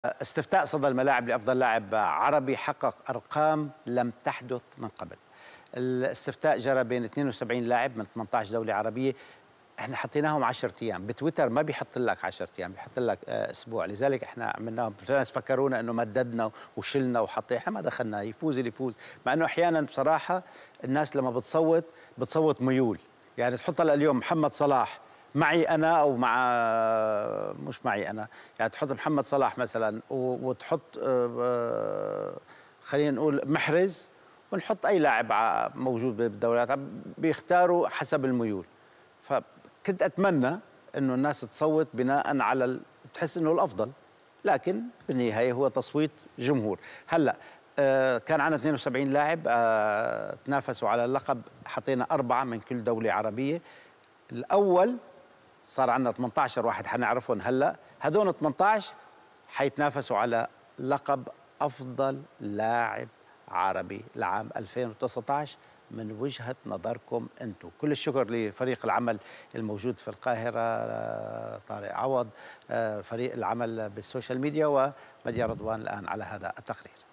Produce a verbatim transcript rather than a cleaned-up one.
استفتاء صدى الملاعب لأفضل لاعب عربي حقق أرقام لم تحدث من قبل. الاستفتاء جرى بين اثنين وسبعين لاعب من ثمانية عشر دولة عربية. احنا حطيناهم عشرة ايام، بتويتر ما بيحط لك عشرة ايام، بيحط لك اسبوع، لذلك احنا عملناهم. الناس فكرونا انه مددنا وشلنا وحطينا، احنا ما دخلنا، يفوز اللي يفوز، مع انه احيانا بصراحة الناس لما بتصوت بتصوت ميول، يعني تحط هلا اليوم محمد صلاح معي انا او مع مش معي انا، يعني تحط محمد صلاح مثلا وتحط خلينا نقول محرز، ونحط اي لاعب موجود بالدوريات، بيختاروا حسب الميول. فكنت اتمنى انه الناس تصوت بناء على ال... بتحس انه الافضل، لكن بالنهايه هو تصويت جمهور. هلا آه كان عندنا اثنين وسبعين لاعب آه تنافسوا على اللقب، حطينا اربعه من كل دوله عربيه. الاول صار عندنا ثمانية عشر واحد حنعرفهم هلا، هدول ثمانية عشر حيتنافسوا على لقب افضل لاعب عربي لعام ألفين وتسعة عشر من وجهة نظركم انتم. كل الشكر لفريق العمل الموجود في القاهرة، طارق عوض، فريق العمل بالسوشيال ميديا، ومديا رضوان الآن على هذا التقرير.